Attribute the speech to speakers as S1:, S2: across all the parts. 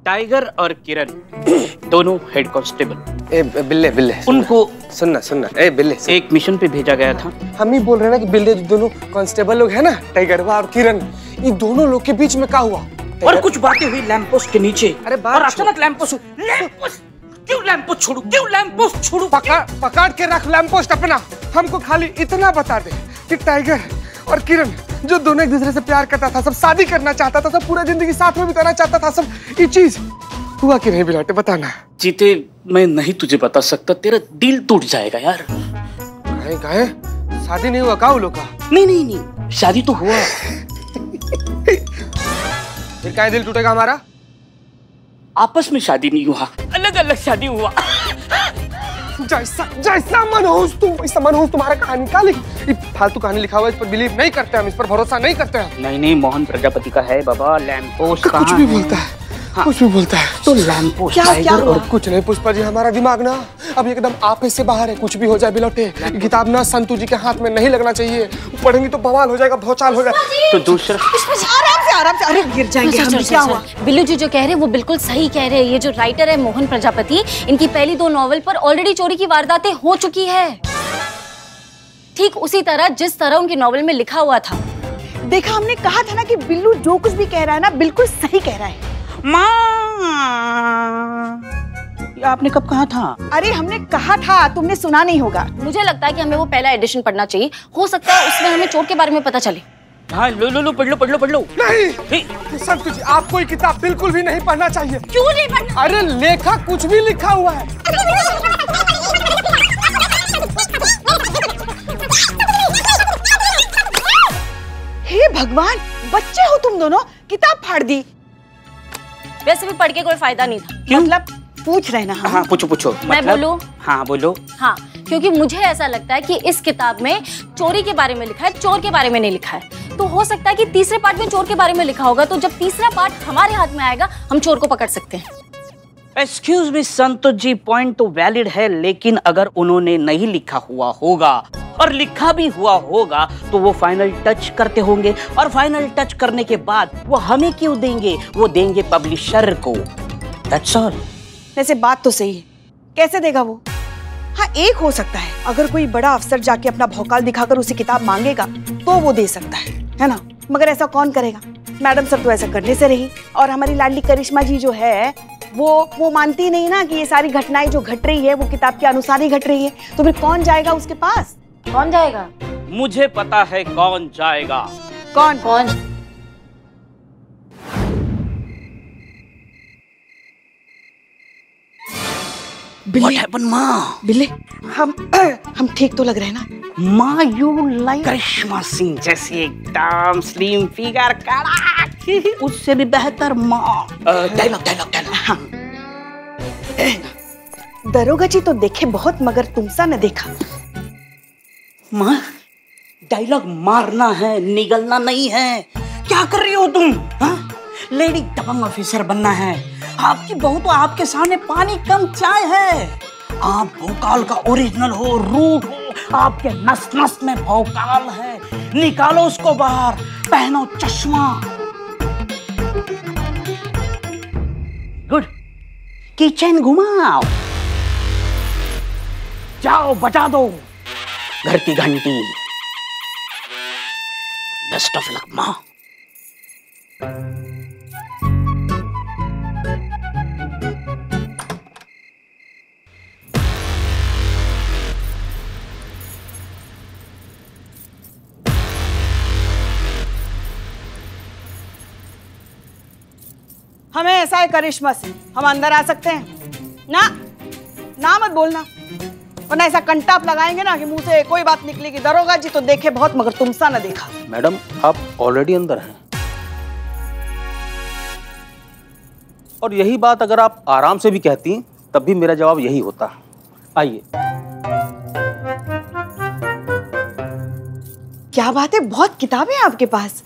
S1: Tiger और किरण दोनों head constable.
S2: ए बिल्ले बिल्ले
S1: उनको
S2: सुनना ए बिल्ले
S1: एक मिशन पे भेजा गया था।
S2: हम ही बोल रहे हैं ना कि बिल्ले दोनों कांस्टेबल लोग हैं ना, टाइगर और किरण, ये दोनों लोग के बीच में क्या हुआ?
S1: और कुछ बातें हुई लैंप पोस्ट के नीचे।
S2: अरे
S1: और अचानक लैंप पोस्ट क्यों लैंप पोस्ट छोड़ू?
S2: पकड़ के रख लैंप पोस्ट अपना। हमको खाली इतना बता दे कि टाइगर और किरण जो दोनों एक दूसरे से प्यार करता था, सब शादी करना चाहता था, सब पूरा जिंदगी साथ में बिताना चाहता था, सब ये चीज हुआ कि नहीं बिलाटे? बताना।
S1: जीते मैं नहीं तुझे बता सकता, तेरा दिल टूट जाएगा यार।
S2: गाय शादी नहीं हुआ का वो लोग का?
S1: नहीं शादी तो हुआ।
S2: फिर क्या दिल टूटेगा हमारा?
S1: आपस में शादी नहीं हुआ, अलग अलग शादी हुआ।
S2: जैसा मनहूस तुम्हारा कहानी का फालतू कहानी लिखा हुआ है, इस पर बिलीव नहीं करते हम, इस पर भरोसा नहीं करते हम।
S1: नहीं मोहन प्रजापति का है बाबा। लैंप पोस्ट
S2: कुछ भी बोलता है। हाँ। कुछ भी बोलता है
S1: तो लैंप पोस्ट
S2: क्या और कुछ नहीं। पुष्पा जी हमारा दिमाग ना अब एकदम आप से बाहर है। कुछ भी हो जाए बिलौटे, किताब ना संतू जी के हाथ में नहीं लगना चाहिए। पढ़ेंगी तो बवाल हो जाएगा, भौचाल हो जाएगा।
S1: तो दूसरा
S3: आराम से अरे गिर जाएंगे हम। क्या हुआ?
S4: बिल्लू जी जो कह रहे हैं वो बिल्कुल सही कह रहे हैं। ये जो राइटर है मोहन प्रजापति, इनकी पहली 2 नॉवल पर ऑलरेडी चोरी की वारदातें हो चुकी है, ठीक उसी तरह जिस तरह उनकी नॉवल में लिखा हुआ था।
S3: देखा, हमने कहा था ना कि बिल्लू जो कुछ भी कह रहा है ना बिल्कुल सही कह रहा है।
S1: माँ, आपने कब कहा था?
S3: अरे हमने कहा था, तुमने सुना नहीं होगा।
S4: मुझे लगता है कि हमें वो पहला एडिशन पढ़ना चाहिए, हो सकता है उसमें हमें चोर के बारे में पता चले।
S1: हाँ लो पढ़ लो।
S2: नहीं संतू जी, आपको ये किताब बिल्कुल भी नहीं पढ़ना चाहिए।
S4: क्यों नहीं पढ़ना?
S2: अरे लेखक कुछ भी लिखा हुआ है।
S3: हे भगवान, बच्चे हो तुम दोनों, किताब फाड़ दी।
S4: वैसे भी पढ़ के कोई फायदा नहीं था।
S1: क्यों?
S3: मतलब पूछ रहे ना हम।
S1: हाँ पूछो।
S4: मैं बोलूं?
S1: हाँ बोलो।
S4: हाँ, क्योंकि मुझे ऐसा लगता है कि इस किताब में चोरी के बारे में लिखा है, चोर के बारे में नहीं लिखा है। तो हो सकता है कि तीसरे पार्ट में चोर के बारे में लिखा होगा, तो जब तीसरा पार्ट हमारे हाथ में आएगा हम चोर को पकड़ सकते हैं।
S1: Excuse me Santosh ji, point तो वैलिड है, लेकिन अगर उन्होंने नहीं लिखा हुआ होगा और लिखा भी हुआ होगा तो वो फाइनल टच करते होंगे, और फाइनल टच करने के बाद वो हमें क्यों देंगे? वो देंगे पब्लिशर को। That's all.
S3: वैसे बात तो सही है, कैसे देगा वो? हाँ, एक हो सकता है, अगर कोई बड़ा अफसर जाके अपना भौकाल दिखाकर उसे किताब मांगेगा तो वो दे सकता है ना? मगर ऐसा कौन करेगा? मैडम सर तो ऐसा करने से रही, और हमारी लाडली करिश्मा जी जो है वो मानती नहीं ना कि ये सारी घटनाएं जो घट रही है वो किताब के अनुसार ही घट रही है। तो फिर कौन जाएगा उसके पास?
S4: कौन जाएगा?
S1: मुझे पता है कौन जाएगा।
S3: कौन?
S1: What happened, माँ?
S3: बिल्ले, हम ठीक तो लग रहे हैं ना?
S1: माँ, यू लाइक करिश्मा सिंह जैसी एकदम स्लिम फिगर, कड़ा, उससे भी बेहतर माँ। डायलॉग।
S3: हाँ। दरोगा जी तो देखे बहुत, मगर तुमसा न देखा।
S1: माँ, डायलॉग मारना है, निगलना नहीं है। क्या कर रही हो तुम? हाँ? लेडी दबंग ऑफिसर बनना है। आपकी बहू तो आपके सामने पानी कम चाय है। आप भौकाल का ओरिजिनल हो, रूट हो, आपके नस नस में भौकाल है। निकालो उसको बाहर, पहनो चश्मा। गुड। किचन घुमाओ, जाओ बजा दो घर की घंटी। बेस्ट ऑफ लक माँ।
S3: हमें ऐसा है करिश्मा सिंह, हम अंदर आ सकते हैं ना मत बोलना, वरना ऐसा कंटाप लगाएंगे ना कि मुंह से कोई बात निकलेगी। दरोगा जी तो देखे बहुत, मगर तुमसा न देखा।
S5: मैडम, आप ऑलरेडी अंदर हैं, और यही बात अगर आप आराम से भी कहती तब भी मेरा जवाब यही होता। आइए।
S3: क्या बात है, बहुत किताबें हैं आपके पास।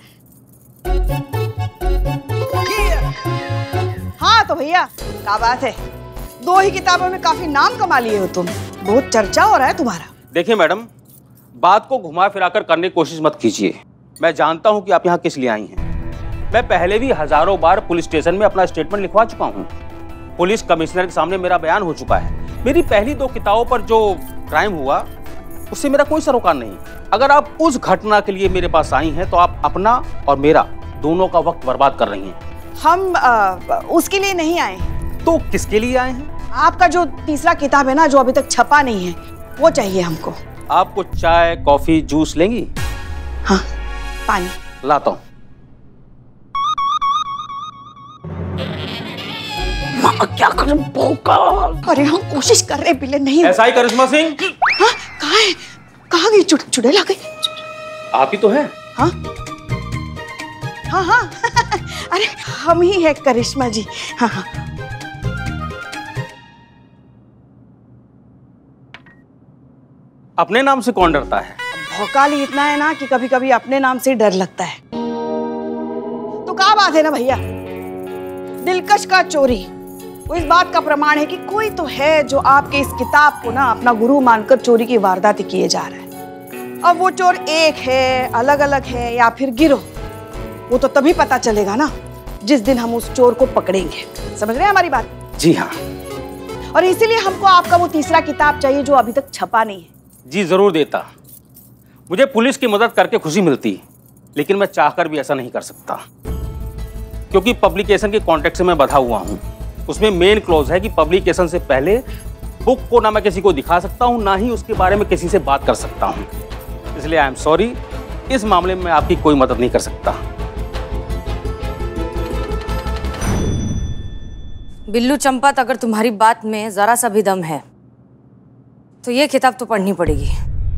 S3: हाँ तो भैया, क्या बात है, 2 ही किताबों में काफी नाम कमा लिए हो तुम, बहुत चर्चा हो रहा है तुम्हारा।
S5: देखिए मैडम, बात को घुमा फिराकर करने की कोशिश मत कीजिए। मैं जानता हूं कि आप यहाँ किस लिए आई हैं। मैं पहले भी हजारों बार पुलिस स्टेशन में अपना स्टेटमेंट लिखवा चुका हूँ। पुलिस कमिश्नर के सामने मेरा बयान हो चुका है। मेरी पहली 2 किताबों पर जो क्राइम हुआ उससे मेरा कोई सरोकार नहीं। अगर आप उस घटना के लिए मेरे पास आई हैं तो आप अपना और मेरा दोनों का वक्त बर्बाद कर रही हैं।
S3: हम उसके लिए नहीं आए।
S5: तो किसके लिए आए हैं?
S3: आपका जो तीसरा किताब है ना, जो अभी तक छपा नहीं है, वो चाहिए हमको।
S5: आपको चाय, कॉफी, जूस लेंगी?
S3: हाँ, पानी
S5: लाता हूँ।
S1: क्या कर
S3: अरे हम कोशिश कर रहे बिल्ले, नहीं।
S5: S.I करिश्मा सिंह।
S3: हाँ, कहाँ है? कहाँ गई? चुड़ैल आ गई।
S5: आप ही तो हैं?
S3: हाँ हाँ हाँ अरे हम ही है करिश्मा जी। हाँ हाँ।
S5: अपने नाम से कौन डरता है?
S3: भौकाल ही इतना है ना कि कभी कभी अपने नाम से डर लगता है। तो क्या बात है ना भैया, दिलकश का चोरी वो इस बात का प्रमाण है कि कोई तो है जो आपके इस किताब को ना अपना गुरु मानकर चोरी की वारदातें किए जा रहा है। अब वो चोर एक है, अलग अलग है, या फिर गिरोह, वो तो तभी पता चलेगा ना जिस दिन हम उस चोर को पकड़ेंगे। समझ रहे हैं हमारी बात?
S5: जी हाँ।
S3: और इसीलिए हमको आपका वो तीसरा किताब चाहिए जो अभी तक छपा नहीं है।
S5: जी जरूर देता। मुझे पुलिस की मदद करके खुशी मिलती, लेकिन मैं चाहकर भी ऐसा नहीं कर सकता, क्योंकि पब्लिकेशन के कॉन्ट्रैक्ट से मैं बंधा हुआ हूँ। उसमें मेन क्लॉज है कि पब्लिकेशन से पहले बुक को ना मैं किसी को दिखा सकता हूँ, ना ही उसके बारे में किसी से बात कर सकता हूँ। इसलिए आई एम सॉरी, इस मामले में मैं आपकी कोई मदद नहीं कर सकता।
S6: बिल्लू चंपत, अगर तुम्हारी बात में जरा सा भी दम है तो ये किताब तो पढ़नी पड़ेगी।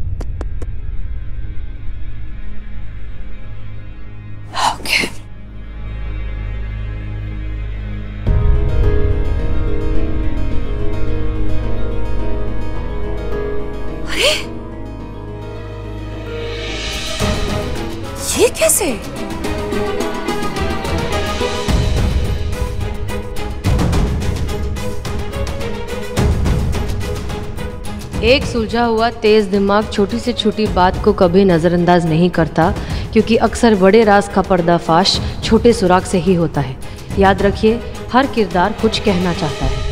S6: ओके। अरे ये कैसे?
S7: एक सुलझा हुआ तेज दिमाग छोटी से छोटी बात को कभी नज़रअंदाज नहीं करता, क्योंकि अक्सर बड़े राज का पर्दाफाश छोटे सुराग से ही होता है। याद रखिए, हर किरदार कुछ कहना चाहता है।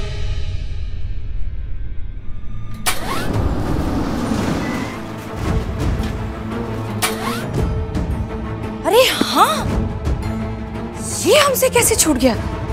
S6: अरे हाँ, ये हमसे कैसे छूट गया?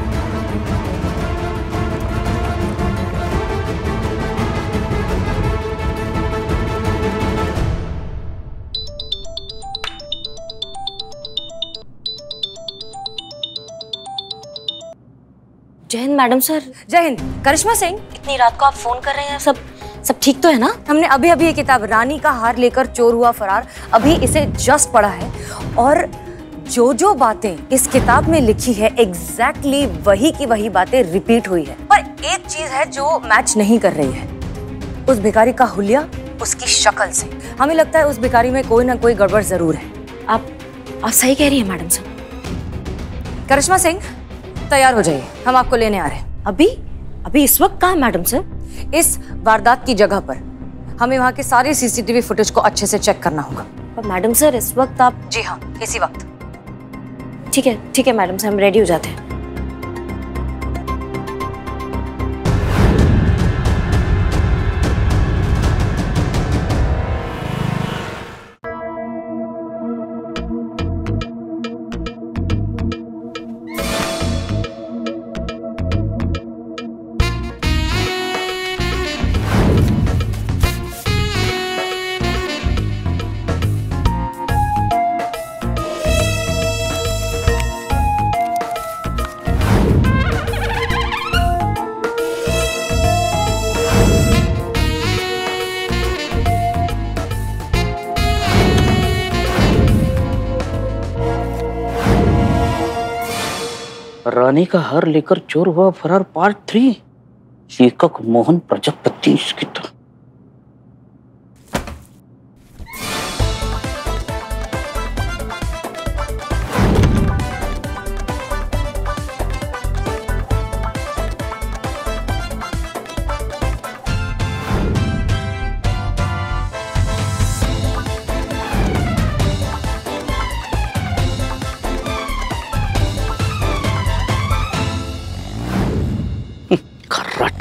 S4: जय हिंद मैडम सर।
S6: जय हिंद। करिश्मा सिंह,
S4: इतनी रात को आप फोन कर रहे हैं, सब ठीक तो है ना?
S6: हमने अभी अभी ये किताब रानी का हार लेकर चोर हुआ फरार, अभी इसे जस्ट पढ़ा है, और जो जो बातें इस किताब में लिखी है एग्जैक्टली वही की वही बातें रिपीट हुई है। पर एक चीज है जो मैच नहीं कर रही है, उस भिखारी का हुलिया उसकी शक्ल से। हमें लगता है उस भिखारी में कोई ना कोई गड़बड़ जरूर है।
S4: आप सही कह रही हैं मैडम सर।
S6: करिश्मा सिंह, तैयार हो जाइए, हम आपको लेने आ रहे हैं।
S4: अभी इस वक्त कहाँ मैडम सर?
S6: इस वारदात की जगह पर हमें वहाँ के सारे सीसीटीवी फुटेज को अच्छे से चेक करना होगा।
S4: पर मैडम सर इस वक्त आप?
S6: जी हाँ, इसी वक्त।
S4: ठीक है मैडम सर, हम रेडी हो जाते हैं।
S1: रानी का हार लेकर चोर हुआ फरार पार्ट 3, लेखक मोहन प्रजापति की तरह।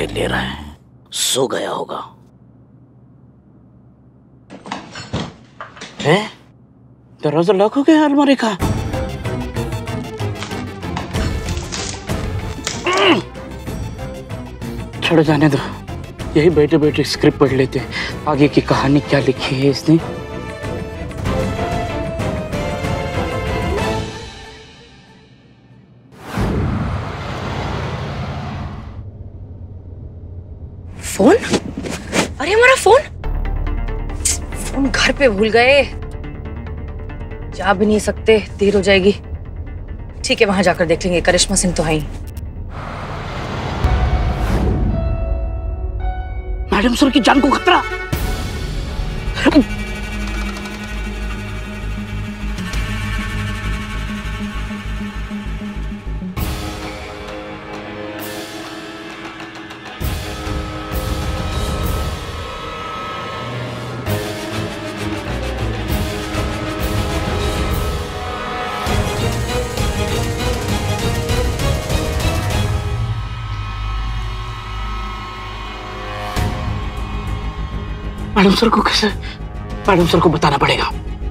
S1: टैबलेट ले रहा है, सो गया होगा। है? दरवाजा लॉक हो गया अलमारी का। छोड़ जाने दो, यही बैठे बैठे स्क्रिप्ट पढ़ लेते हैं, आगे की कहानी क्या लिखी है इसने।
S6: फोन? अरे हमारा फोन घर पे भूल गए। जा भी नहीं सकते, देर हो जाएगी। ठीक है, वहां जाकर देख लेंगे, करिश्मा सिंह तो है ही।
S1: मैडम सर की जान को खतरा। मैडम सर को कैसे? मैडम सर को बताना पड़ेगा।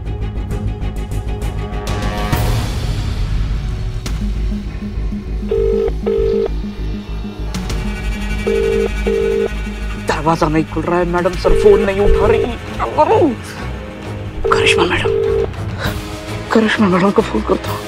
S1: दरवाजा नहीं खुल रहा है, मैडम सर फोन नहीं उठा रही। करिश्मा मैडम को फोन करता हूँ।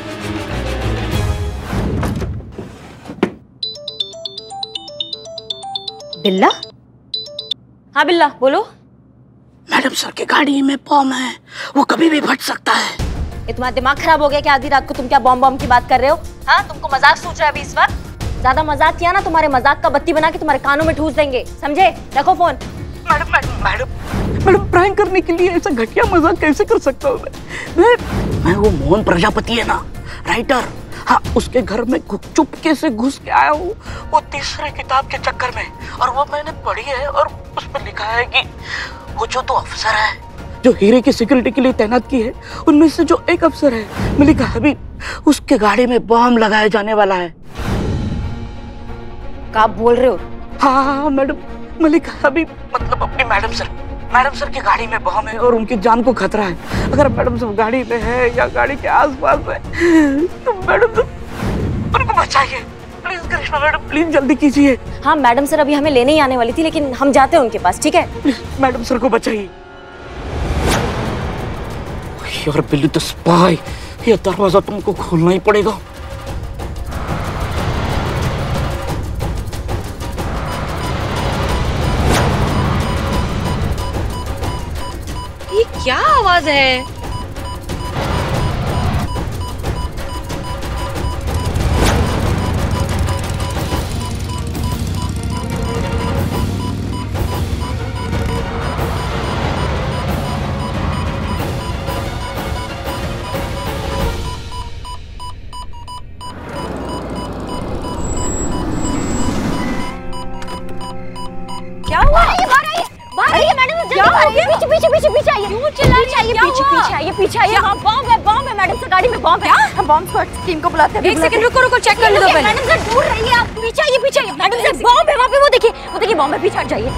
S4: बिल्ला? हाँ बिल्ला, बोलो।
S1: मैडम सर की गाड़ी में बॉम्ब है, वो कभी भी फट सकता है।
S4: ये तुम्हारा दिमाग खराब हो गया क्या? आधी रात को तुम क्या बॉम्ब की बात कर रहे हो? हाँ, तुमको मजाक सोच रहा है अभी इस वक्त? ज्यादा मजाक किया ना, तुम्हारे मजाक का बत्ती बना के तुम्हारे कानों में ठूस देंगे, समझे? रखो फोन।
S1: मैडम प्रैंक करने के लिए ऐसा घटिया मजाक कैसे कर सकता हूँ मैं? वो मोहन प्रजापति है ना, राइटर, हाँ, उसके घर में चुपके से घुस के आया हूँ, वो तीसरे किताब के चक्कर में, और वो मैंने पढ़ी है और उस पर लिखा है कि वो जो दो अफसर है जो हीरे की सिक्योरिटी के लिए तैनात की है, उनमें से जो एक अफसर है मलिक हबीब, उसके गाड़ी में बॉम्ब लगाया जाने वाला है।
S4: क्या बोल रहे हो?
S1: हाँ मैडम, मलिक हबीब मतलब अपनी मैडम सर की गाड़ी में बॉम्ब है और उनकी जान को खतरा है। अगर मैडम सर गाड़ी में है या गाड़ी के आसपास है तो मैडम सर उनको बचाइए प्लीज। करिश्मा मैडम प्लीज जल्दी कीजिए।
S4: हाँ मैडम सर अभी हमें लेने ही आने वाली थी, लेकिन हम जाते हैं उनके पास, ठीक है?
S1: मैडम सर को बचाइए। यार बिल्लू द स्पाई, ये दरवाजा तुमको खोलना ही पड़ेगा।
S6: ये क्या आवाज है?
S4: क्या हुआ? बाहर आइए मैडम, जल्दी बाहर आइए। पीछे आइए। क्यों चिल्ला रही हैं? पीछे आइए। हाँ बॉम्ब है मैडम सर, गाड़ी में बॉम्ब है। हम बॉम्ब स्क्वाड टीम को बुलाते हैं। एक सेकंड रुको, चेक कर लो पहले। मैडम सर दूर रहिए, आप पीछे आइए। मैडम सर बॉम्ब है वहाँ पे, वो देखिए बॉम्ब है, पीछे हट जाइए।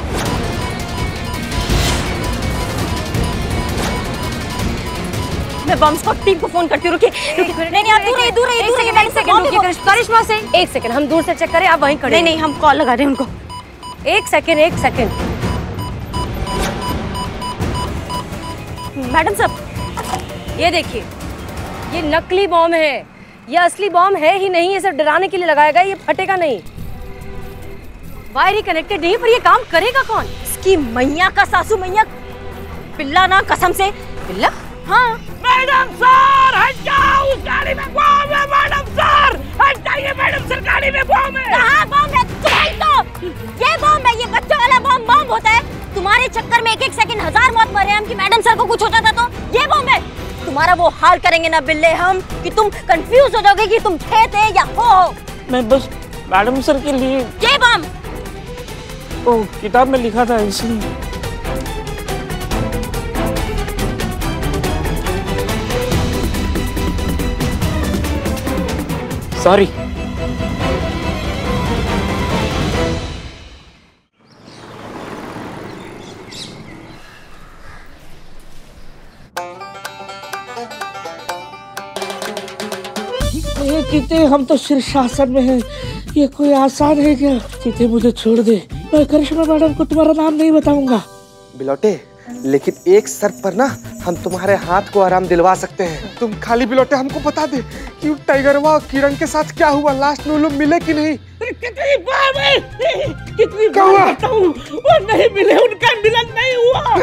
S4: मैं बॉम्ब स्क्वाड टीम को फोन करती हूँ। रुकिए। नहीं आप दूर रहिए।
S6: करिश्मा सिंह, एक सेकंड, हम दूर से चेक करें, आप वहीं खड़े।
S4: नहीं हम कॉल लगा रहे हैं उनको।
S6: एक सेकंड।
S4: मैडम साहब
S6: ये देखिए, ये नकली बॉम्ब है, ये असली बॉम्ब है ही नहीं, ये सिर्फ डराने के लिए लगाया गया, ये फटेगा नहीं। वायर ही कनेक्टेड नहीं, पर ये काम करेगा कौन?
S4: इसकी मैया का सासू मैया, बिल्ला ना कसम से।
S6: बिल्ला?
S4: हाँ।
S1: मैडम सर हट जाओ, उस गाड़ी में बॉम्ब है। मैडम सर हट जाइए, मैडम सर गाड़ी में बॉम्ब है।
S4: कहाँ बॉम्ब है? तो ये बॉम्ब है, ये बच्चों वाला बॉम्ब होता है। तुम्हारे चक्कर में एक सेकंड 1000 मौत मर रहे हैं हम, कि मैडम सर को कुछ हो जाता तो ये बॉम्ब है। तुम्हारा वो हाल करेंगे ना बिल्ले हम, कि तुम कंफ्यूज हो जाओगे कि तुम थे या हो।
S1: मैं बस मैडम सर के लिए।
S4: ये बॉम्ब
S1: ओ किताब में लिखा था इसलिए। सॉरी। ये चीते, हम तो शीर्षासन में हैं, ये कोई आसान है क्या? चीते मुझे छोड़ दे, मैं करिश्मा मैडम को तुम्हारा नाम नहीं बताऊंगा।
S2: बिलोटे, लेकिन एक शर्त पर ना हम तुम्हारे हाथ को आराम दिलवा सकते हैं। तुम खाली बिलोटे हमको बता दे कि टाइगरवा और किरण के साथ क्या हुआ, लास्ट में वो लोग मिले कि नहीं?
S1: कितनी बार बताऊं, वो नहीं मिले, उनका मिलन नहीं हुआ।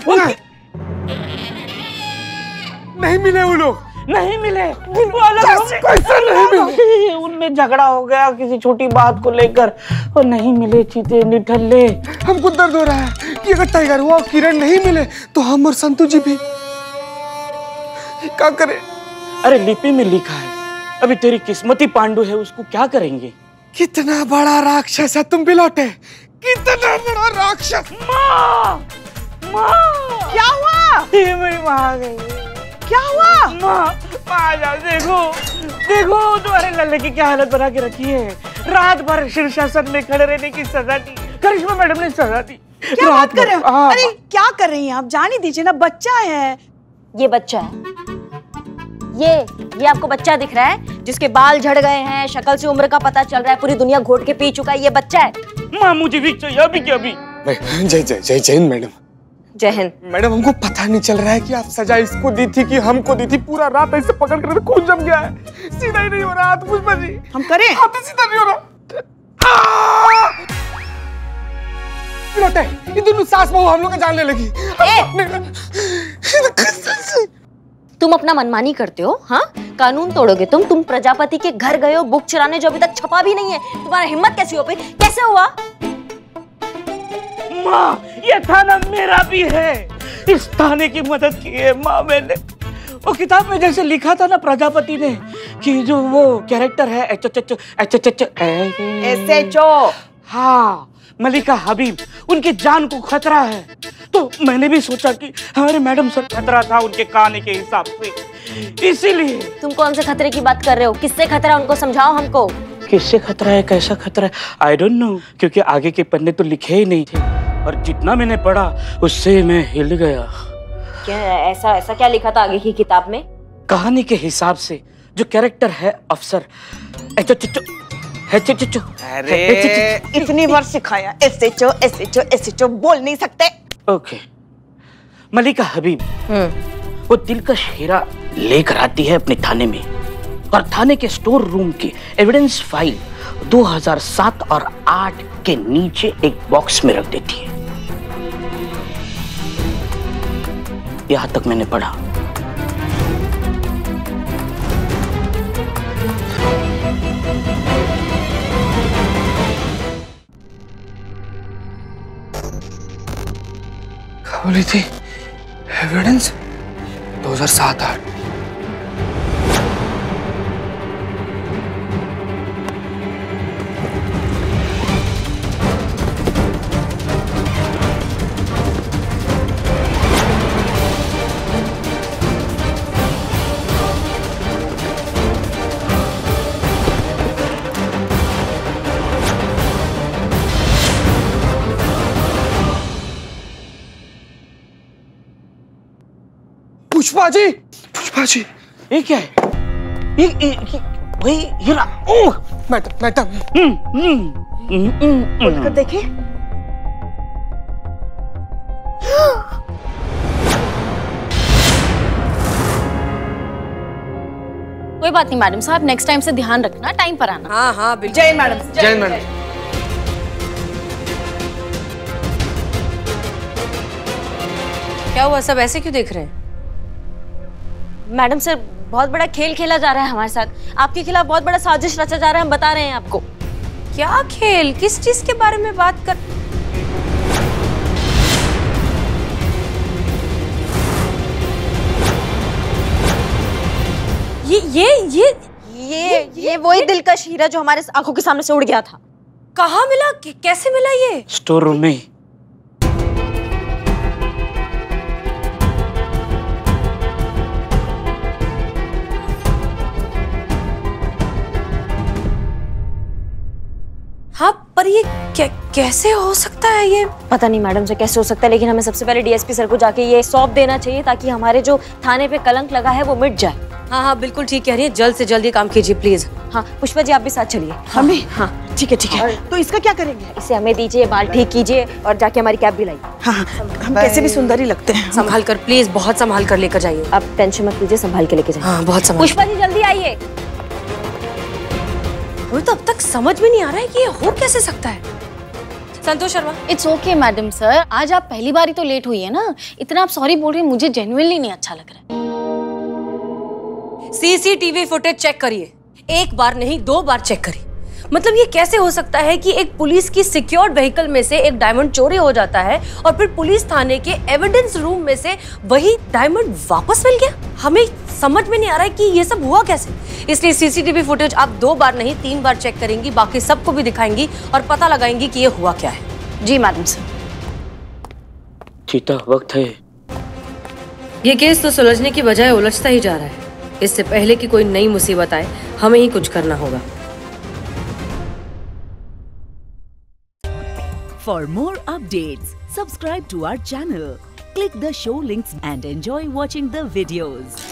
S2: नहीं मिले वो लोग,
S1: नहीं मिले कैसे नहीं मिले? उनमें झगड़ा हो गया किसी छोटी बात को लेकर, और नहीं मिले चीते निठल्ले।
S2: हमको दर्द हो रहा है कि अगर टाइगर हुआ और किरण नहीं मिले तो हम और संतोष जी भी क्या करें?
S1: अरे लिपि में लिखा है, अभी तेरी किस्मत ही पांडु है, उसको क्या करेंगे?
S2: कितना बड़ा राक्षस है तुम बिलोटे, कितना बड़ा राक्षस।
S1: माँ,
S3: क्या हुआ?
S1: ये मेरी माँ आ गई।
S3: क्या हुआ?
S1: माँ आ जाओ, देखो तुम्हारे लल्ले की क्या हालत बना के रखी है। रात भर शीर्षासन में खड़े रहने की सजा दी, करिश्मा मैडम ने सजा दी।
S3: क्या बात कर रहे हो? अरे क्या कर रही हैं आप? जाने दीजिए ना, बच्चा है।
S4: ये बच्चा है, ये आपको बच्चा दिख रहा है जिसके बाल झड़ गए हैं, शक्ल से उम्र का पता चल रहा है, पूरी दुनिया घोट के पी चुका है, ये बच्चा है।
S1: माँ मुझे भी चाहिए अभी के अभी।
S2: जय हिंद मैडम।
S6: जय हिंद
S2: मैडम, हमको पता नहीं चल रहा है कि आप सजा इसको दी थी कि हमको दी थी। पूरा रात ऐसे पकड़ कर खून जम गया है, सीधा ही नहीं हो रहा हाथ। पुष्पा जी
S3: हम करें?
S2: हाथ सीधा नहीं हो रहा। ये दोनों सास बहू हम लोग का जानने लगी।
S4: तुम अपना मनमानी करते हो, हाँ? कानून तोड़ोगे तुम प्रजापति के घर गए हो बुक चुराने, जो अभी तक छपा भी नहीं है। तुम्हारा हिम्मत कैसी हो गई? कैसे हुआ?
S1: माँ, ये थाना मेरा भी है, इस थाने की मदद की है माँ मैंने। वो किताब में जैसे लिखा था ना प्रजापति ने कि जो वो कैरेक्टर है
S3: S.H.O
S1: हाँ, मलिका हबीब, उनकी जान को खतरा है। तो मैंने भी सोचा कि हमारे मैडम सर खतरा था उनके कहानी के हिसाब से, इसीलिए।
S4: तुम कौन से खतरे की बात कर रहे हो? किससे खतरा, उनको समझाओ हमको।
S1: किससे खतरा है, कैसा खतरा है, आई डोंट नो, क्योंकि आगे के पन्ने तो लिखे ही नहीं थे, और जितना मैंने पढ़ा उससे मैं हिल गया।
S4: क्या ऐसा क्या लिखा था आगे की किताब में?
S1: कहानी के हिसाब से जो कैरेक्टर है अफसर
S2: अरे
S3: इतनी बार सिखाया, S.H.O बोल नहीं सकते।
S1: ओके, मलिका हबीब वो दिलकश हीरा लेकर आती है अपने थाने में, और थाने के स्टोर रूम की एविडेंस फाइल 2007 और 8 के नीचे एक बॉक्स में रख देती है। यहां तक मैंने पढ़ा।
S2: क्या बोली थी? एविडेंस 2007-8। पुष्पा जी,
S1: ये क्या है? ये वही हीरा। ओह
S2: मैडम
S3: खोलकर देखिए।
S4: कोई बात नहीं मैडम साहब, नेक्स्ट टाइम से ध्यान रखना, टाइम पर आना।
S6: हाँ हाँ बिल्कुल।
S3: जय मैडम।
S2: जय मैडम।
S6: क्या हुआ, सब ऐसे क्यों देख रहे हैं?
S4: मैडम सर, बहुत बड़ा खेल खेला जा रहा है हमारे साथ, आपके खिलाफ बहुत बड़ा साजिश रचा जा रहा है, हम बता रहे हैं आपको।
S6: क्या खेल? किस चीज के बारे में बात कर?
S4: ये वही दिलकश हीरा जो हमारे आंखों के सामने से उड़ गया था।
S6: कहाँ मिला? कैसे मिला ये?
S1: स्टोर रूम में।
S6: हाँ, पर ये कैसे हो सकता है? ये
S4: पता नहीं मैडम से कैसे हो सकता है, लेकिन हमें सबसे पहले डीएसपी सर को जाके ये सौंप देना चाहिए ताकि हमारे जो थाने पे कलंक लगा है वो मिट जाए।
S6: हाँ हाँ बिल्कुल ठीक कह रही है, जल्द से जल्द ये काम कीजिए प्लीज।
S4: हाँ पुष्पा जी आप भी साथ चलिए।
S3: हमें? हाँ ठीक है। तो इसका क्या करेंगे?
S4: इसे हमें दीजिए, बाल ठीक कीजिए और जाके हमारी कैब भी लाइए।
S3: हाँ हम कैसे भी सुंदर ही लगते हैं।
S6: संभाल कर प्लीज, बहुत संभाल कर लेकर जाइए।
S4: आप टेंशन मत लीजिए, संभाल के लेके जाइए।
S6: हाँ बहुत संभाल।
S4: पुष्पा जी जल्दी आइए।
S6: मुझे तो अब तक समझ में नहीं आ रहा है कि ये हो कैसे सकता है। Santosh Sharma.
S4: It's okay madam sir, आज आप पहली बार ही तो लेट हुई है ना, इतना आप सॉरी बोल रही हैं, मुझे जेन्युइनली नहीं अच्छा लग रहा है।
S6: सीसीटीवी फुटेज चेक करिए, एक बार नहीं 2 बार चेक करिए। मतलब ये कैसे हो सकता है कि एक पुलिस की सिक्योर्ड व्हीकल में से एक डायमंड चोरी हो जाता है और फिर पुलिस थाने के एविडेंस रूम में से वही डायमंड वापस मिल गया। हमें समझ में नहीं आ रहा है कि ये सब हुआ कैसे। इसलिए सीसीटीवी फुटेज आप 2 बार नहीं 3 बार चेक करेंगी, बाकी सबको भी दिखाएंगी और पता लगाएंगी कि ये हुआ क्या है।
S4: जी मैडम सर।
S5: चीता वक्त है।
S7: ये केस तो सुलझने की बजाय उलझता ही जा रहा है। इससे पहले कि कोई नई मुसीबत आए हमें ही कुछ करना होगा।
S8: For more updates, subscribe to our channel, click the show links and enjoy watching the videos.